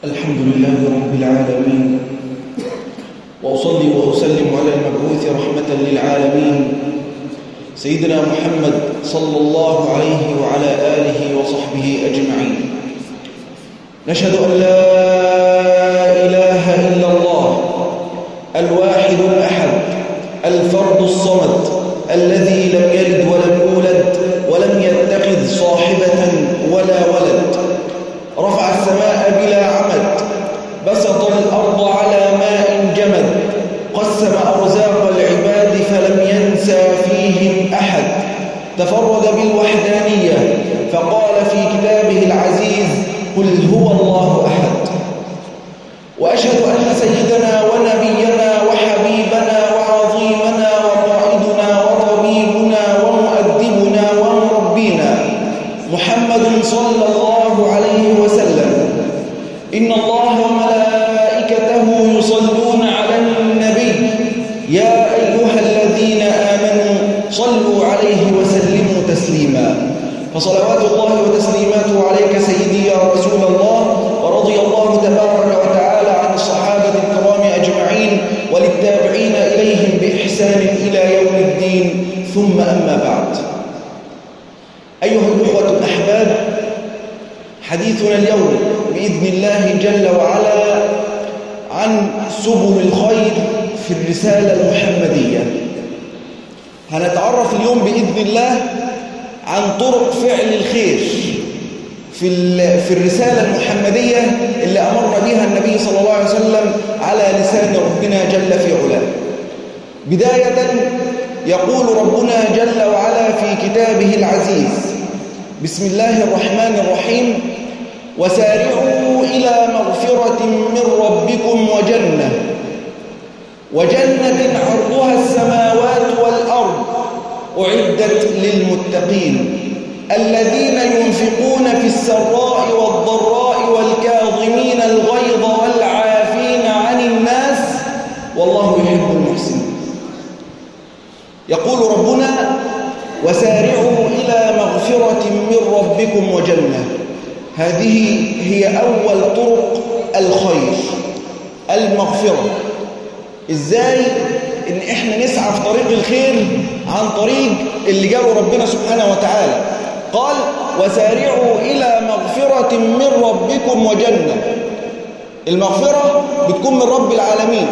الحمد لله رب العالمين، وأصلي وأسلم على المبعوث رحمة للعالمين سيدنا محمد صلى الله عليه وعلى آله وصحبه أجمعين. نشهد أن لا إله إلا الله الواحد الأحد الفرد الصمد الذي لم يلد ولم يولد ولم يتخذ صاحبة ولا ولد، رفع السماء بلا عمد، بسط الأرض على ماء جمد، قسم أرزاق العباد فلم ينسى فيهم أحد، تفرد بالوحدانية فقال في كتابه العزيز: قل هو الله أحد. وأشهد أن سيدنا ونبينا وحبيبنا وعظيمنا وقائدنا وطبيبنا ومؤدبنا ومربينا محمد صلى الله عليه وسلم إن الله وملائكته يصلون على النبي يا أيها الذين آمنوا صلوا عليه وسلموا تسليما. فصلوات الله وتسليماته عليك سيدي يا رسول الله، ورضي الله تبارك وتعالى عن الصحابة الكرام أجمعين وللتابعين إليهم بإحسان إلى يوم الدين، ثم أما بعد. أيها الأخوة الأحباب، حديثنا اليوم بإذن الله جل وعلا عن سبل الخير في الرسالة المحمدية. هنتعرف اليوم بإذن الله عن طرق فعل الخير في الرسالة المحمدية اللي أمر بها النبي صلى الله عليه وسلم على لسان ربنا جل في علاه. بداية يقول ربنا جل وعلا في كتابه العزيز: بسم الله الرحمن الرحيم: وسارعوا إلى مغفرة من ربكم وجنة عرضها السماوات والأرض أعدت للمتقين الذين ينفقون في السراء والضراء والكاظمين الغيظ والعافين عن الناس والله يحب المحسنين. يقول ربنا: وسارعوا إلى مغفرة من ربكم وجنة. هذه هي أول طرق الخير، المغفرة. إزاي إن إحنا نسعى في طريق الخير؟ عن طريق اللي جاله ربنا سبحانه وتعالى. قال: وسارعوا إلى مغفرة من ربكم وجنة. المغفرة بتكون من رب العالمين.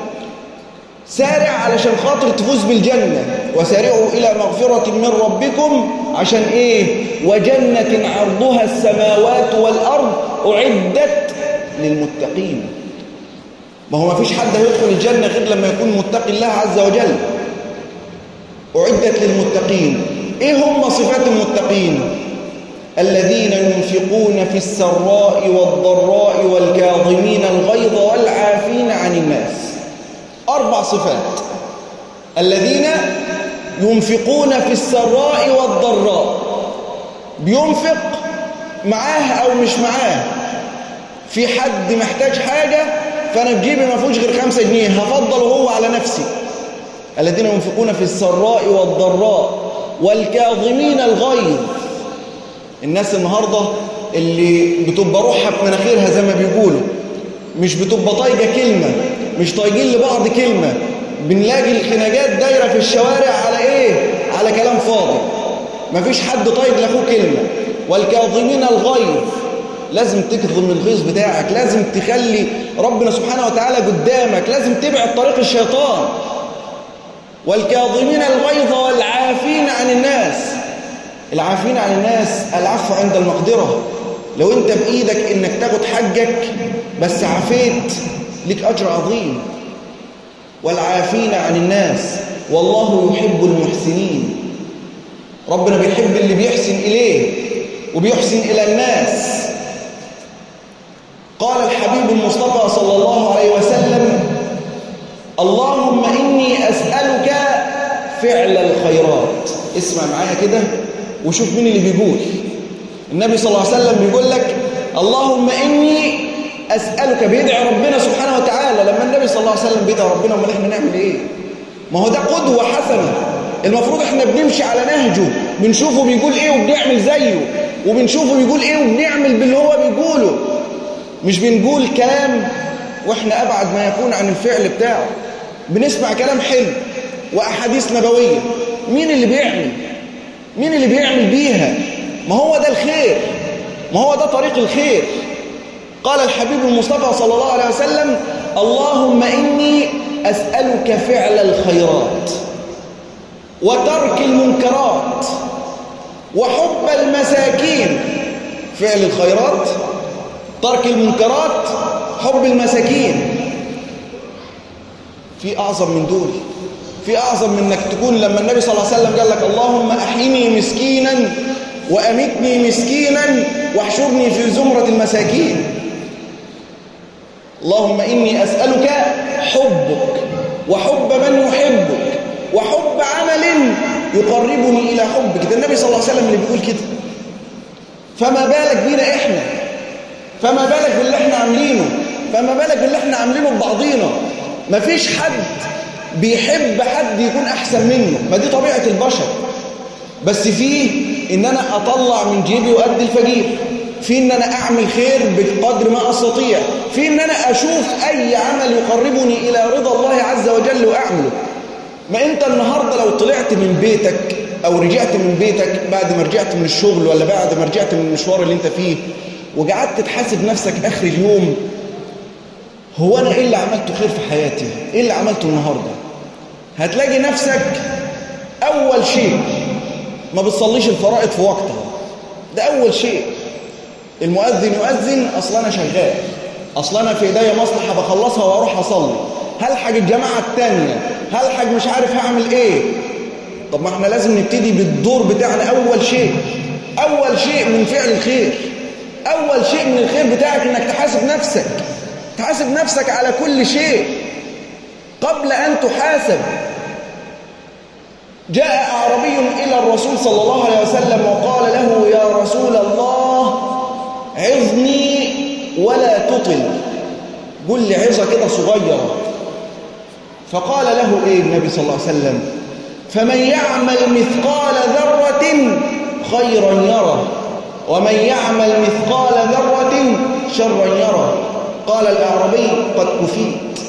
سارع علشان خاطر تفوز بالجنة. وسارعوا إلى مغفرة من ربكم عشان إيه؟ وجنة عرضها السماوات والأرض أعدت للمتقين. ما هو ما فيش حد هيدخل الجنة غير لما يكون متقي الله عز وجل. أعدت للمتقين. إيه هم صفات المتقين؟ الذين ينفقون في السراء والضراء والكاظمين الغيظ والعافين عن الناس. 4 صفات. الذين ينفقون في السراء والضراء، بينفق معاه أو مش معاه. في حد محتاج حاجة فأنا في جيبي ما فيهوش غير 5 جنيه، هفضل هو على نفسي. الذين ينفقون في السراء والضراء والكاظمين الغيظ. الناس النهاردة اللي بتبقى روحها في مناخيرها زي ما بيقولوا، مش بتبقى طايقة كلمة، مش طايقين لبعض كلمة. بنلاقي الخناقات دايرة في الشوارع على إيه؟ على كلام فاضي. مفيش حد طايق لأخوه كلمة. والكاظمين الغيظ، لازم تكظم الغيظ بتاعك، لازم تخلي ربنا سبحانه وتعالى قدامك، لازم تبعد طريق الشيطان. والكاظمين الغيظ والعافين عن الناس. العافين عن الناس، العفو عند المقدرة. لو انت بإيدك انك تاخد حقك بس عفيت، لك أجر عظيم. والعافين عن الناس والله يحب المحسنين. ربنا بيحب اللي بيحسن إليه وبيحسن إلى الناس. قال الحبيب المصطفى صلى الله عليه وسلم: اللهم إني أسألك فعل الخيرات. اسمع معايا كده وشوف مين اللي بيقول. النبي صلى الله عليه وسلم بيقول لك: اللهم إني أسألك. بيدعي ربنا سبحانه وتعالى. لما النبي صلى الله عليه وسلم بيدعي ربنا، امال احنا نعمل ايه؟ ما هو ده قدوة حسنة. المفروض احنا بنمشي على نهجه، بنشوفه بيقول ايه وبنعمل زيه، وبنشوفه بيقول ايه وبنعمل باللي هو بيقوله. مش بنقول كلام واحنا أبعد ما يكون عن الفعل بتاعه، بنسمع كلام حلو وأحاديث نبوية. مين اللي بيعمل بيها؟ ما هو ده الخير، ما هو ده طريق الخير. قال الحبيب المصطفى صلى الله عليه وسلم: اللهم إني أسألك فعل الخيرات وترك المنكرات وحب المساكين. فعل الخيرات، ترك المنكرات، حب المساكين. في أعظم من دول؟ في أعظم من أنك تكون لما النبي صلى الله عليه وسلم قال لك: اللهم أحيني مسكينا وأمتني مسكينا واحشرني في زمرة المساكين. اللهم إني أسألك حبك وحب من يحبك وحب عمل يقربني إلى حبك. ده النبي صلى الله عليه وسلم اللي بيقول كده. فما بالك بينا إحنا؟ فما بالك باللي إحنا عاملينه؟ فما بالك باللي إحنا عاملينه ببعضينا؟ مفيش حد بيحب حد يكون أحسن منه، ما دي طبيعة البشر. بس فيه إن أنا أطلع من جيبي وأدي الفقير، في إن أنا أعمل خير بقدر ما أستطيع، في إن أنا أشوف أي عمل يقربني إلى رضا الله عز وجل وأعمله. ما أنت النهاردة لو طلعت من بيتك أو رجعت من بيتك بعد ما رجعت من الشغل ولا بعد ما رجعت من المشوار اللي أنت فيه وقعدت تحاسب نفسك آخر اليوم: هو أنا إيه اللي عملته خير في حياتي؟ إيه اللي عملته النهاردة؟ هتلاقي نفسك أول شيء ما بتصليش الفرائض في وقتها. ده أول شيء. المؤذن يؤذن، أصل أنا شغال، أصل أنا في إيديا مصلحة بخلصها وأروح أصلي، هلحق الجماعة التانية، هلحق مش عارف هعمل إيه. طب ما احنا لازم نبتدي بالدور بتاعنا. أول شيء من فعل الخير، أول شيء من الخير بتاعك إنك تحاسب نفسك على كل شيء قبل أن تحاسب. جاء أعربي إلى الرسول صلى الله عليه وسلم وقال له: يا رسول الله عظني ولا تطل، قل لي عظة كده صغيرة. فقال له إيه النبي صلى الله عليه وسلم: فمن يعمل مثقال ذرة خيرا يره ومن يعمل مثقال ذرة شرا يره. قال الأعرابي: قد كفيت.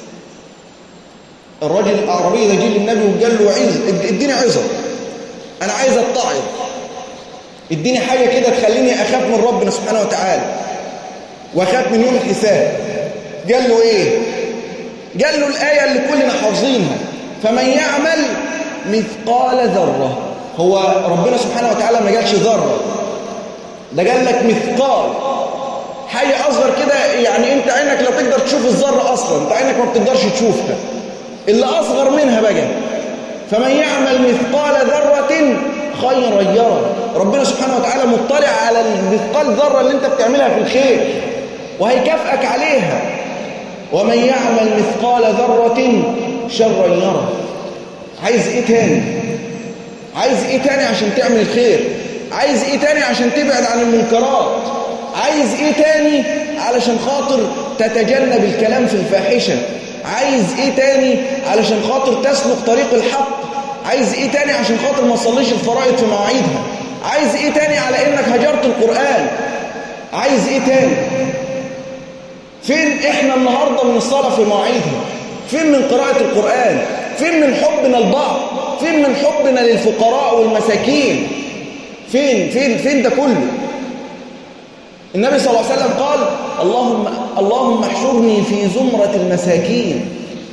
الرجل الأعرابي ده جه للنبي وقال له: اديني عظة، أنا عايز أتعظ، اديني حاجة كده تخليني أخاف من ربنا سبحانه وتعالى وأخاف من يوم الحساب. قال له إيه؟ قال له الآية اللي كلنا حافظينها: فمن يعمل مثقال ذرة. هو ربنا سبحانه وتعالى ما قالش ذرة، ده قال لك مثقال، حاجة أصغر كده. يعني أنت عينك لا تقدر تشوف الذرة أصلا، أنت عينك ما بتقدرش تشوفها، اللي أصغر منها بقى. فمن يعمل مثقال ذرة خيرا يره. ربنا سبحانه وتعالى مطلع على المثقال ذرة اللي أنت بتعملها في الخير وهيكافئك عليها. ومن يعمل مثقال ذرة شرا يره. عايز إيه تاني؟ عايز إيه تاني عشان تعمل الخير؟ عايز إيه تاني عشان تبعد عن المنكرات؟ عايز إيه تاني علشان خاطر تتجنب الكلام في الفاحشة؟ عايز إيه تاني علشان خاطر تسلك طريق الحق؟ عايز إيه تاني عشان خاطر ما تصليش الفرائض في مواعيدها؟ عايز إيه تاني على إنك هجرت القرآن؟ عايز إيه تاني؟ فين إحنا النهاردة من الصلاة في مواعيدها؟ فين من قراءة القرآن؟ فين من حبنا لبعض؟ فين من حبنا للفقراء والمساكين؟ فين ده كله؟ النبي صلى الله عليه وسلم قال: اللهم احشرني في زمرة المساكين.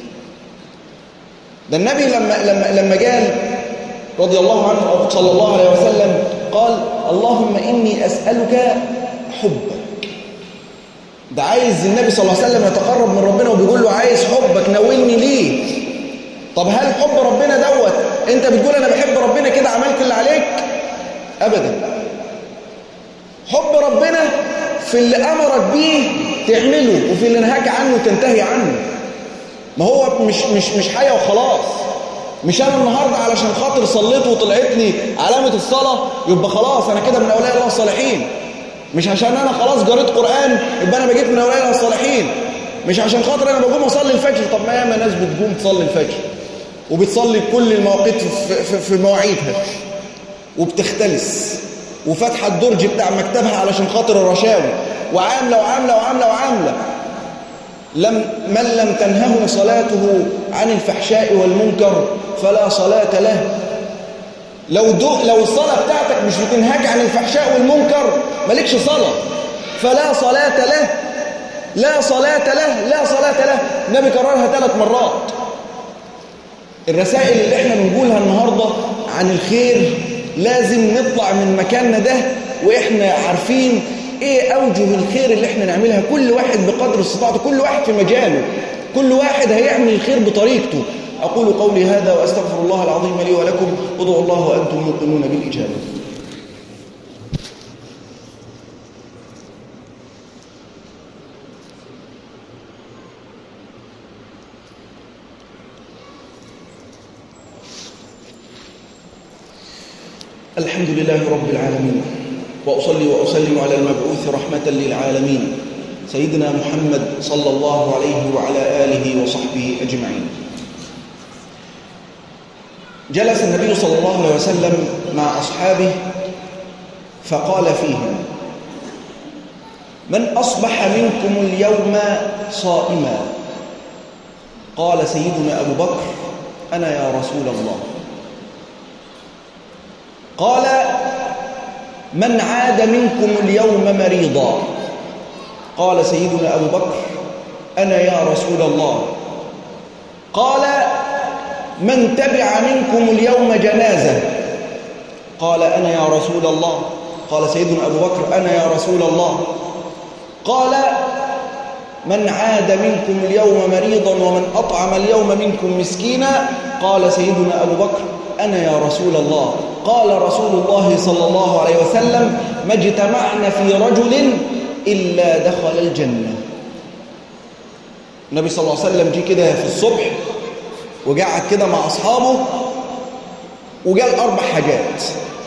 ده النبي لما قال رضي الله عنه صلى الله عليه وسلم قال: اللهم إني أسألك حبك. ده عايز النبي صلى الله عليه وسلم يتقرب من ربنا وبيقول له: عايز حبك، ناولني ليه؟ طب هل حب ربنا دوت انت بتقول انا بحب ربنا كده عملت اللي عليك؟ ابدا. حب ربنا في اللي امرك بيه تعمله وفي اللي نهاك عنه تنتهي عنه. ما هو مش حاجه وخلاص. مش انا النهارده علشان خاطر صليت وطلعت لي علامه الصلاه يبقى خلاص انا كده من اولياء الله الصالحين. مش عشان انا خلاص قريت قران يبقى انا بقيت من اولياء الله الصالحين. مش عشان خاطر انا بقوم اصلي الفجر. طب ما ياما ناس بتقوم تصلي الفجر وبتصلي كل المواقيت في مواعيدها وبتختلس وفاتحه الدرج بتاع مكتبها علشان خاطر الرشاوي وعاملة وعاملة وعاملة وعاملة. من لم تنهه صلاته عن الفحشاء والمنكر فلا صلاة له. لو الصلاة بتاعتك مش بتنهاك عن الفحشاء والمنكر مالكش صلاة، فلا صلاة له، لا صلاة له، لا صلاة له. النبي كررها 3 مرات. الرسائل اللي احنا بنقولها النهاردة عن الخير لازم نطلع من مكاننا ده واحنا عارفين ايه اوجه الخير اللي احنا نعملها، كل واحد بقدر استطاعته، كل واحد في مجاله، كل واحد هيعمل الخير بطريقته. اقول قولي هذا واستغفر الله العظيم لي ولكم. ادعوا الله وانتم موقنون بالاجابه. الحمد لله رب العالمين، وأصلي وأسلم على المبعوث رحمة للعالمين سيدنا محمد صلى الله عليه وعلى آله وصحبه أجمعين. جلس النبي صلى الله عليه وسلم مع أصحابه فقال فيهم: من أصبح منكم اليوم صائما؟ قال سيدنا أبو بكر: أنا يا رسول الله. قال: من عاد منكم اليوم مريضا؟ قال سيدنا أبو بكر: أنا يا رسول الله. قال: من تبع منكم اليوم جنازة؟ قال: أنا يا رسول الله. قال سيدنا أبو بكر: أنا يا رسول الله. قال: من عاد منكم اليوم مريضا ومن أطعم اليوم منكم مسكينا؟ قال سيدنا أبو بكر: أنا يا رسول الله. قال رسول الله صلى الله عليه وسلم: ما اجتمعنا في رجل إلا دخل الجنة. النبي صلى الله عليه وسلم جه كده في الصبح وقعد كده مع أصحابه وقال 4 حاجات: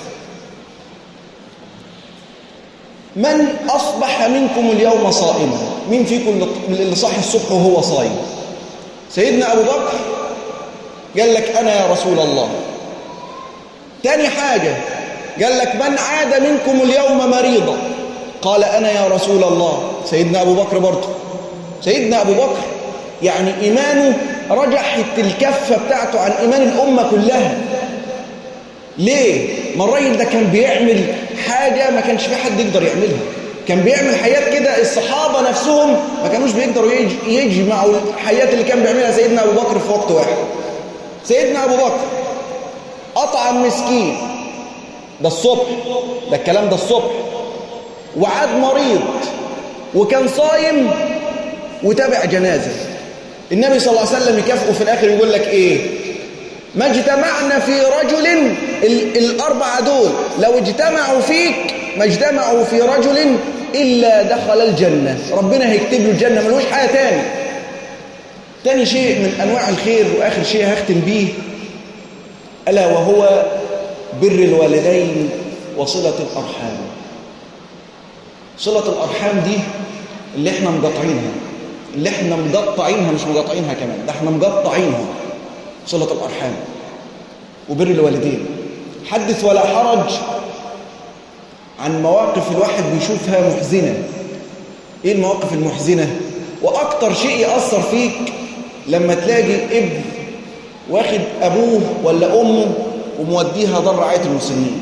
من أصبح منكم اليوم صائما؟ مين فيكم اللي صحي الصبح وهو صايم؟ سيدنا أبو بكر قال لك: أنا يا رسول الله. تاني حاجة قال لك: من عاد منكم اليوم مريضا؟ قال: أنا يا رسول الله. سيدنا أبو بكر برضه. سيدنا أبو بكر يعني إيمانه رجحت الكفة بتاعته عن إيمان الأمة كلها. ليه؟ ما الراجل ده كان بيعمل حاجة ما كانش في حد يقدر يعملها، كان بيعمل حياة كده الصحابة نفسهم ما كانوش بيقدروا يجمعوا الحياة اللي كان بيعملها سيدنا أبو بكر في وقت واحد. سيدنا أبو بكر أطعم مسكين، ده الصبح، ده الكلام ده الصبح، وعاد مريض وكان صايم وتابع جنازة. النبي صلى الله عليه وسلم يكافئه في الآخر يقول لك إيه؟ ما اجتمعنا في رجل، ال4 دول لو اجتمعوا فيك ما اجتمعوا في رجل إلا دخل الجنة. ربنا هيكتب له الجنة، ملوش حاجة تاني. تاني شيء من أنواع الخير وآخر شيء هختم بيه ألا وهو بر الوالدين وصلة الأرحام. صلة الأرحام دي اللي احنا مقطعينها، اللي احنا مقطعينها، مش مقطعينها كمان، ده احنا مقطعينها. صلة الأرحام وبر الوالدين. حدث ولا حرج عن مواقف الواحد بيشوفها محزنة. ايه المواقف المحزنة؟ وأكتر شيء يأثر فيك لما تلاقي ابن واخد أبوه ولا أمه وموديها دار رعاية المسنين.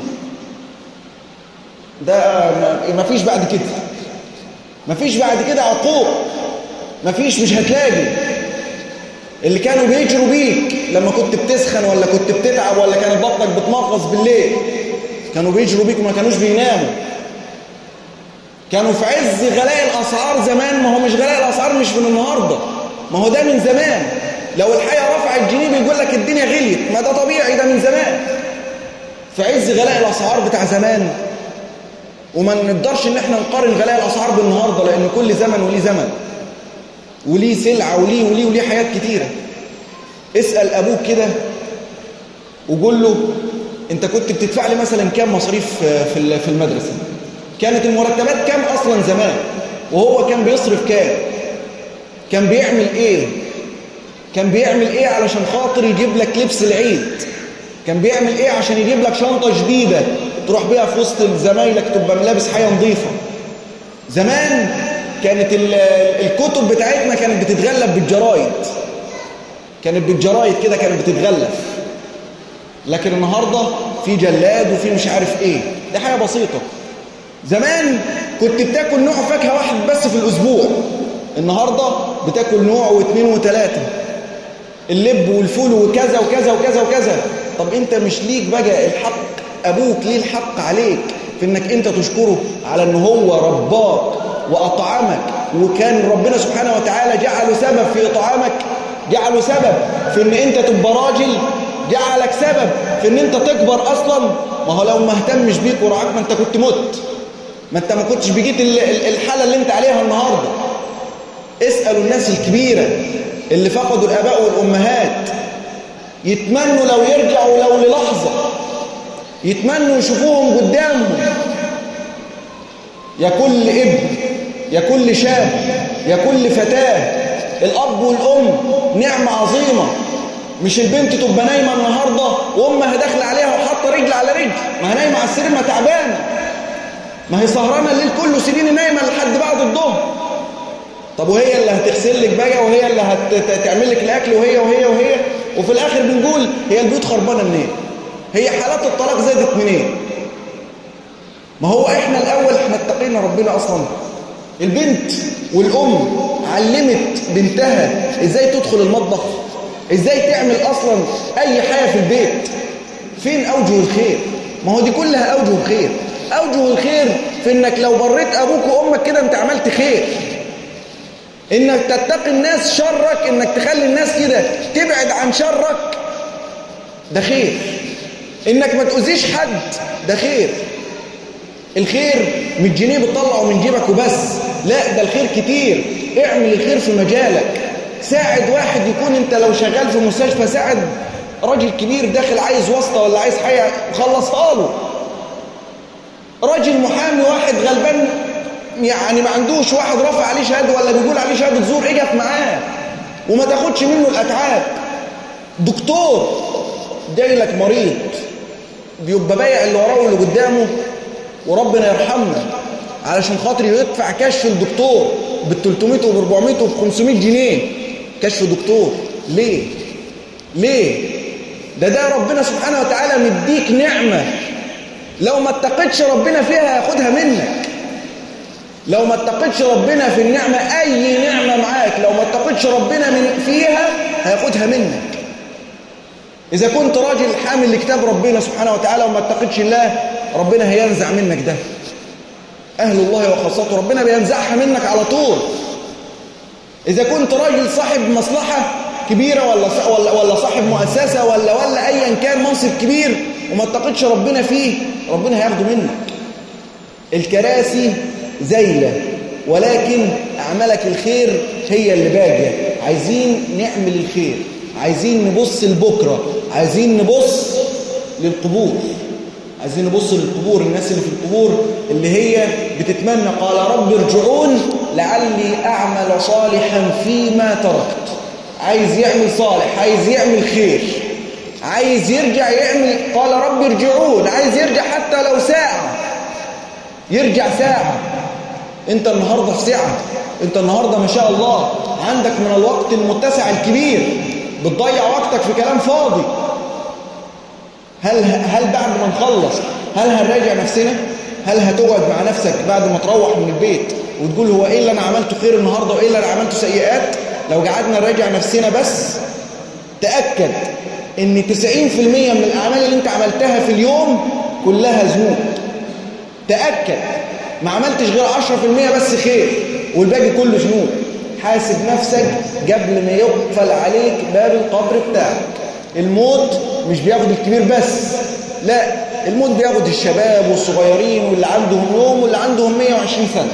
ده مفيش بعد كده، مفيش بعد كده عقوق، مش هتلاقي. اللي كانوا بيجروا بيك لما كنت بتسخن ولا كنت بتتعب ولا كانت بطنك بتمغص بالليل، كانوا بيجروا بيك وما كانوش بيناموا. كانوا في عز غلاء الأسعار زمان. ما هو مش غلاء الأسعار مش من النهاردة، ما هو ده من زمان. لو الحياة رفعت جنيه بيقول لك الدنيا غليت، ما ده طبيعي، ده من زمان. في عز غلاء الأسعار بتاع زمان. وما نقدرش ان احنا نقارن غلاء الأسعار بالنهاردة، لأن كل زمن وليه زمن وليه سلعة وليه حياة كتيرة. اسأل أبوك كده وقول له انت كنت بتدفع لي مثلا كام مصاريف في المدرسة؟ كانت المرتبات كام أصلا زمان؟ وهو كان بيصرف كام؟ كان بيعمل ايه؟ كان بيعمل ايه علشان خاطر يجيب لك لبس العيد؟ كان بيعمل ايه عشان يجيب لك شنطة جديدة تروح بيها في وسط زمايلك تبقى ملابس حياة نظيفة؟ زمان كانت الكتب بتاعتنا كانت بتتغلف بالجرايد، كانت بالجرايد كده كانت بتتغلف. لكن النهاردة في جلاد وفي مش عارف ايه، دي حاجة بسيطة. زمان كنت بتاكل نوع فاكهة واحد بس في الأسبوع، النهاردة بتاكل نوع واثنين وثلاثة، اللب والفول وكذا وكذا وكذا وكذا. طب انت مش ليك بقى الحق، أبوك ليه الحق عليك في انك انت تشكره على ان هو رباك وأطعمك، وكان ربنا سبحانه وتعالى جعله سبب في إطعامك، جعله سبب في ان انت تبقى راجل، جعلك سبب في ان انت تكبر اصلا. ما هو لو ما اهتمش بيك ورعاك ما انت كنت مت، ما انت ما كنتش بقيت الحالة اللي انت عليها النهاردة. اسألوا الناس الكبيرة اللي فقدوا الآباء والأمهات، يتمنوا لو يرجعوا لو للحظة، يتمنوا يشوفوهم قدامهم. يا كل ابن، يا كل شاب، يا كل فتاة، الأب والأم نعمة عظيمة. مش البنت تبقى نايمة النهاردة وأمها داخلة عليها وحاطة رجل على رجل، ما هي نايمة على السرير، ما تعبانة، ما هي سهرانة الليل كله، سنين نايمة لحد بعد الظهر. طب وهي اللي هتغسل لك بقى، وهي اللي هتعمل لك الأكل، وهي وهي وهي، وفي الآخر بنقول هي البيوت خربانة منين؟ هي حالات الطلاق زادت منين؟ ما هو احنا الأول احنا اتقينا ربنا أصلا. البنت والأم علمت بنتها ازاي تدخل المطبخ، ازاي تعمل اصلا اي حاجة في البيت. فين اوجه الخير؟ ما هو دي كلها اوجه الخير. اوجه الخير في انك لو بريت ابوك وامك كده انت عملت خير، انك تتقي الناس شرك، انك تخلي الناس كده تبعد عن شرك، ده خير. انك ما تؤذيش حد، ده خير. الخير مش جنيه بتطلعه من جيبك وبس، لا ده الخير كتير. اعمل الخير في مجالك، ساعد واحد، يكون انت لو شغال في مستشفى ساعد راجل كبير داخل عايز واسطة ولا عايز حاجة خلصها له. راجل محامي واحد غلبان يعني ما عندوش، واحد رافع عليه شهادة ولا بيقول عليه شهادة زور، اجف معاه وما تاخدش منه الأتعاب. دكتور جاي لك مريض بيبقى بايع اللي وراه واللي قدامه، وربنا يرحمنا، علشان خاطر يدفع كشف الدكتور بال300 وب400 وب500 جنيه كشف دكتور. ليه؟ ده ربنا سبحانه وتعالى مديك نعمة، لو ما اتقتش ربنا فيها هياخدها منك. لو ما اتقتش ربنا في النعمة، أي نعمة معاك لو ما اتقتش ربنا فيها هياخدها منك. إذا كنت راجل حامل لكتاب ربنا سبحانه وتعالى وما اتقتش الله، ربنا هينزع منك ده. أهل الله وخاصته ربنا بينزعها منك على طول. إذا كنت راجل صاحب مصلحة كبيرة ولا صاحب مؤسسة ولا أيا كان منصب كبير وما اتقتش ربنا فيه، ربنا هياخده منك. الكراسي زيلة، ولكن أعمالك الخير هي اللي باقية. عايزين نعمل الخير، عايزين نبص لبكرة، عايزين نبص للقبور، عايزين نبص للقبور. الناس اللي في القبور اللي هي بتتمنى قال رب ارجعون لعلي أعمل صالحا فيما تركت. عايز يعمل صالح، عايز يعمل خير، عايز يرجع يعمل، قال رب ارجعون، عايز يرجع حتى لو ساعة، يرجع ساعة. انت النهاردة في ساعة، انت النهاردة ما شاء الله عندك من الوقت المتسع الكبير، بتضيع وقتك في كلام فاضي. هل بعد ما نخلص هل هنراجع نفسنا؟ هل هتقعد مع نفسك بعد ما تروح من البيت وتقول هو ايه اللي انا عملته خير النهاردة وايه اللي انا عملته سيئات؟ لو قعدنا نراجع نفسنا بس، تأكد ان 90% من الاعمال اللي انت عملتها في اليوم كلها ذنوب. تأكد ما عملتش غير 10% بس خير والباقي كله ذنوب. حاسب نفسك قبل ما يقفل عليك باب القبر بتاعك. الموت مش بياخد الكبير بس، لا، الموت بياخد الشباب والصغيرين واللي عندهم يوم واللي عندهم 120 سنة.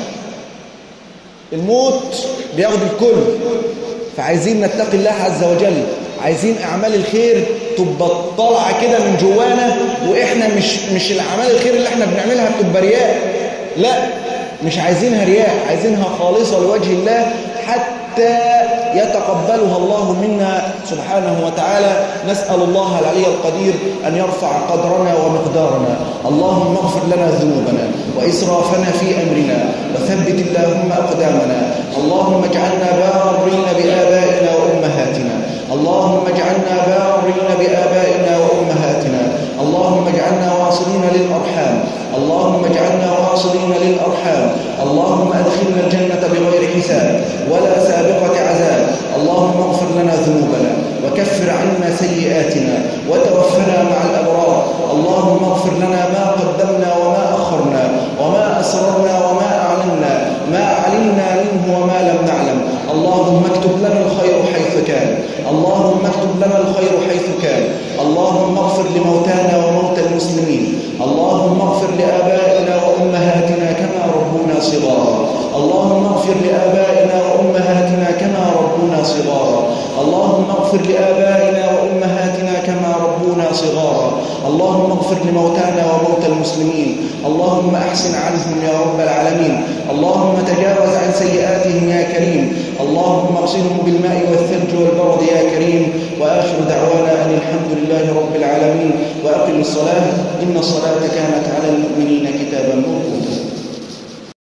الموت بياخد الكل. فعايزين نتقي الله عز وجل، عايزين أعمال الخير تبقى طالعة كده من جوانا، وإحنا مش الأعمال الخير اللي إحنا بنعملها بتبقى رياء، لا، مش عايزينها رياء، عايزينها خالصة لوجه الله حتى يتقبلها الله منا سبحانه وتعالى. نسأل الله العلي القدير أن يرفع قدرنا ومقدارنا. اللهم اغفر لنا ذنوبنا وإسرافنا في أمرنا وثبت اللهم أقدامنا. اللهم اجعلنا بارين بآبائنا وأمهاتنا. اللهم اجعلنا بارين بآبائنا وأمهاتنا. اللهم اجعلنا واصلين للأرحام. اللهم اجعلنا واصلين للأرحام. اللهم أدخلنا الجنة بغير حساب ولا سابقة عذاب. اللهم اغفر لنا ذنوبنا وكفر عنا سيئاتنا وتوفنا مع الأبرار. اللهم اغفر لنا ما قدمنا وما أخرنا وما أسررنا وما أعلنا، ما علمنا منه وما لم نعلم. اللهم اكتب لنا الخير حيث كان. اللهم اكتب لنا الخير حيث كان. اللهم اغفر لموتانا وموتى المسلمين. اللهم اغفر لآبائنا وأمهاتنا كما ربونا صغارا. اللهم اغفر لآبائنا وأمهاتنا كما ربونا صغارا. اللهم اغفر لآبائنا وأمهاتنا كما ربونا صغارا. اللهم اغفر لموتانا وموتى المسلمين. اللهم أحسن عنهم يا رب العالمين. اللهم تجاوز عن سيئاتهم يا كريم. اللهم اغسلهم بالماء والثلج والبرد يا كريم. وآخر دعوانا أن الحمد لله رب العالمين. وأقم الصلاة إن الصلاة كانت على المؤمنين كتابا موقوتا.